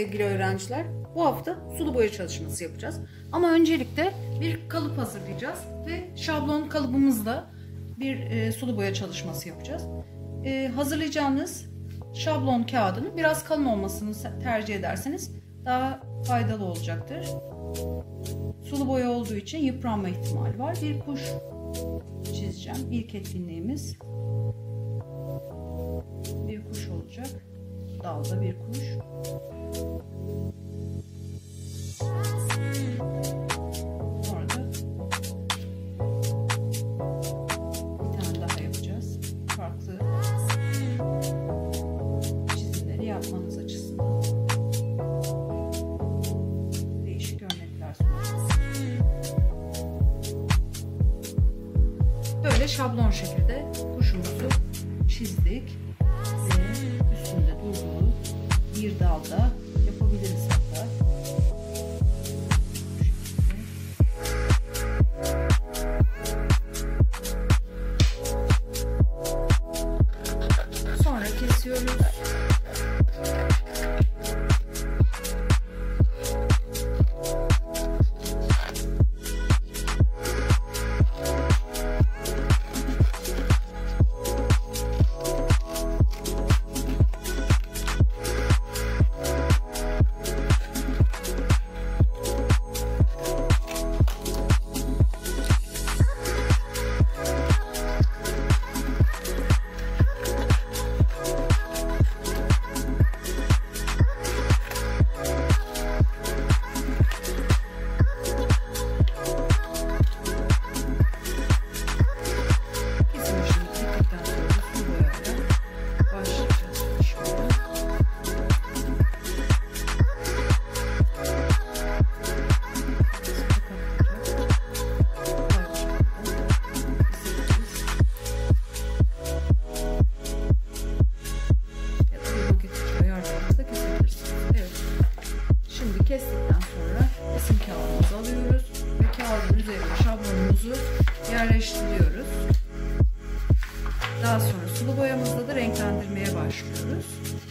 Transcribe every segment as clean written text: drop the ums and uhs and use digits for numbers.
Sevgili öğrenciler, bu hafta sulu boya çalışması yapacağız. Ama öncelikle bir kalıp hazırlayacağız ve şablon kalıbımızla bir sulu boya çalışması yapacağız. Hazırlayacağınız şablon kağıdının biraz kalın olmasını tercih ederseniz daha faydalı olacaktır. Sulu boya olduğu için yıpranma ihtimali var. Bir kuş çizeceğim. İlk etkinliğimiz bir kuş olacak. Dalda bir kuş. Sonra da bir tane daha yapacağız. Farklı çizimleri yapmanız açısından değişik örnekler sunacağız. Böyle şablon şekilde kuşumuzu çizdik. Üstünde durduğu bir dalda yapabiliriz hatta. Sonra kesiyoruz. Kestikten sonra resim kağıdımızı alıyoruz ve kağıdın üzerine şablonumuzu yerleştiriyoruz. Daha sonra sulu boyamızla da renklendirmeye başlıyoruz.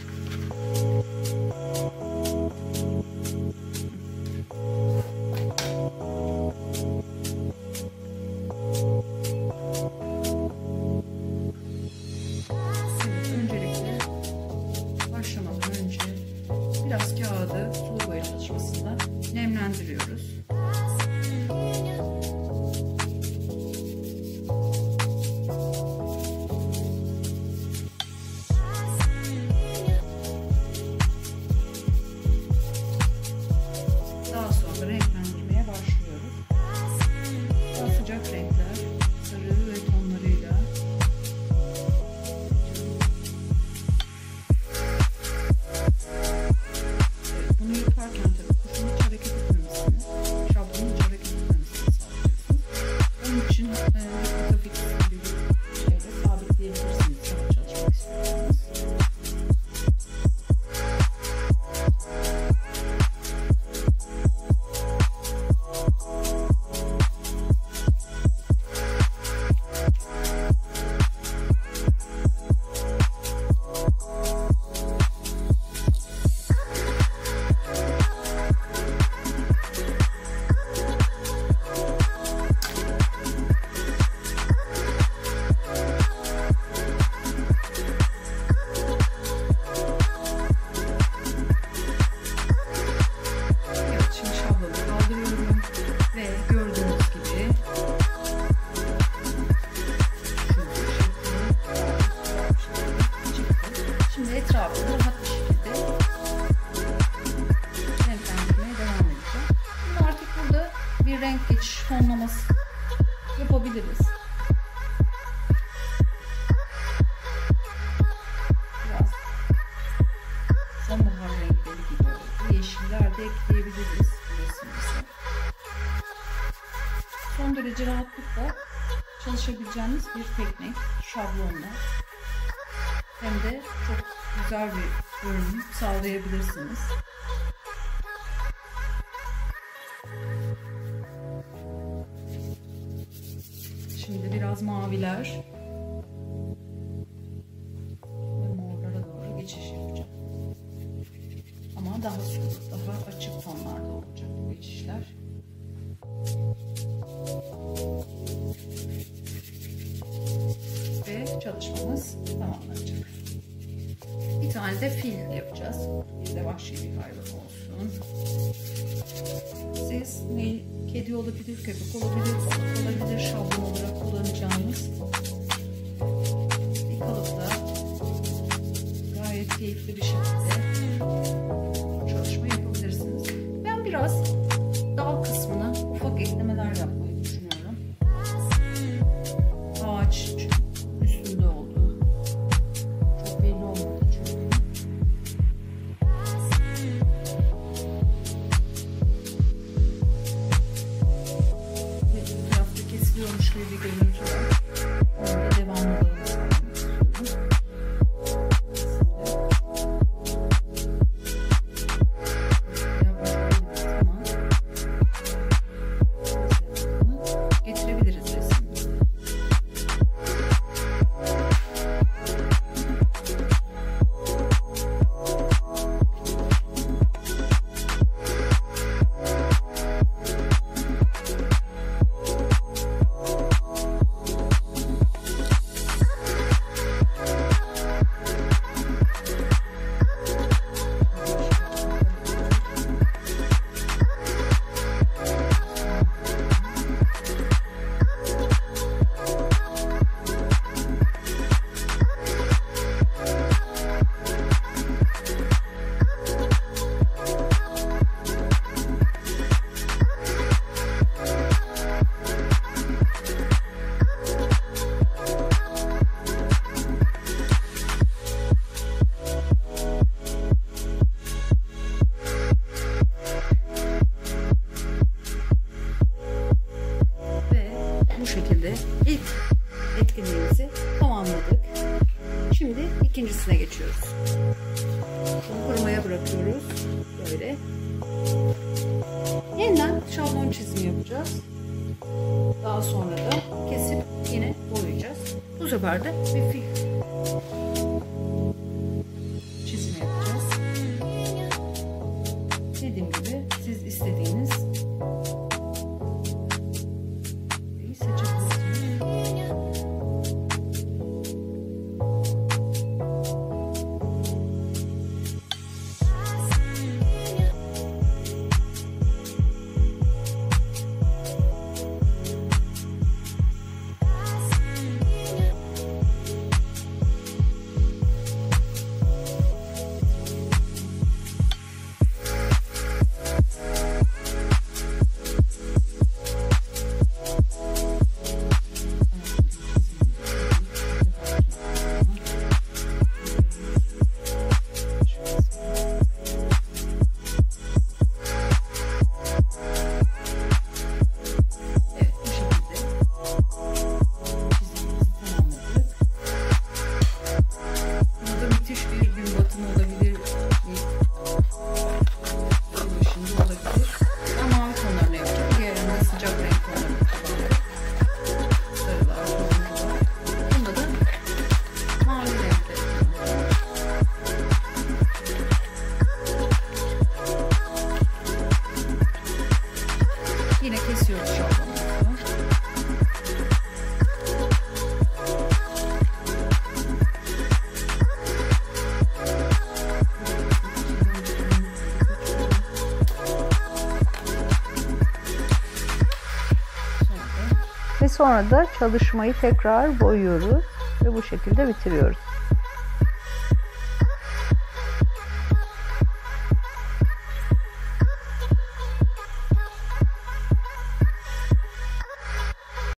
Öncelikle başlamadan önce biraz kağıdı sulu boya çalışmasında nemlendiriyoruz. Daha sonra renklendirmeye başlıyoruz. Daha sıcak renkler, sarı ve tonlarıyla. Bunu yaparken tabii kuşun hiç hareket etmemesini, şablonun hiç hareket etmemesini sağlıyorsunuz. Onun için grafik bir şeyle sabitleyebilirsiniz çalışmak istiyorsanız. Etrafını rahat bir şekilde renklendirmeye devam edeceğim. Şimdi artık burada bir renk geçiş tonlaması yapabiliriz. Biraz sonbahar renkleri gibi oldu. Yeşiller de ekleyebiliriz resimimize. Son derece rahatlıkla çalışabileceğiniz bir teknik şablonla. Hem de çok güzel bir görünüm sağlayabilirsiniz. Şimdi biraz maviler ve morlara doğru geçiş yapacağım. Ama daha sonra. Daha açık tonlarda olacak bu geçişler. Ve çalışmamız tamamlanacak. Bir tane de fil yapacağız. Bir de vahşi bir hayvan olsun. Siz kedi olabilir, köpek olabilir, olabilir, şablon olarak kullanacağınız bir kalıpta gayet keyifli bir şekilde çalışma yapabilirsiniz. Ben biraz dal kısmına ufak eklemeler yapmayı düşünüyorum. Ağaç üstünde oldu. Çok belli olmadı çünkü. Ve bu tarafta kesiliyormuş gibi bir görüntü var. Onun da devamlılığını sağlamak istiyorum. Bu şekilde ilk etkinliğimizi tamamladık. Şimdi ikincisine geçiyoruz. Bunu kurumaya bırakıyoruz. Böyle. Yeniden şablon çizimi yapacağız. Daha sonra da kesip yine boyayacağız. Bu sefer de bir fil çizimi yapacağız. Dediğim gibi siz istediğiniz yine kesiyoruz şablonumuzu. Ve sonra da çalışmayı tekrar boyuyoruz ve bu şekilde bitiriyoruz.